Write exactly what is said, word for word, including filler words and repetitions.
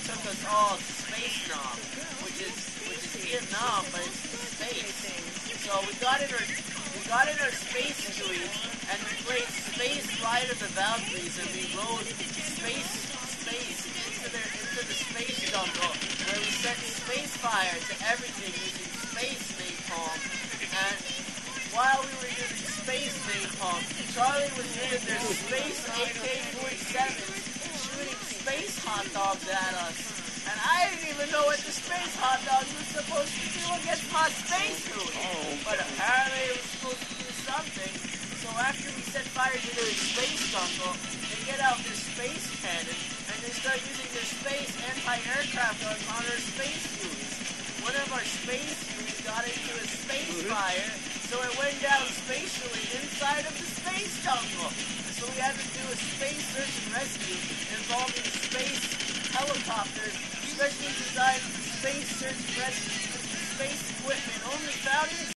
took us all to Space Nam, which is which is Vietnam, but it's space. So we got in our we got in our space suite and we played Space Ride of the Valkyries, and we rode space space into the into the space jungle where we set space fire to everything using space napalm. And while we were using space napalm, Charlie was using their space A K forty-sevens shooting space hot dogs at us. And I didn't even know what the space hot dogs were supposed to do against my space suit. Oh. But apparently it was supposed to do something. So after we set fire to their space jungle, they get out their space cannon and they start using their space anti-aircraft guns on our space suits. One of our space suits got into a space fire, so it went down spatially inside of the space jungle. So we had to do a space search and rescue involving space helicopters, specially designed for space search and rescue with space equipment only found in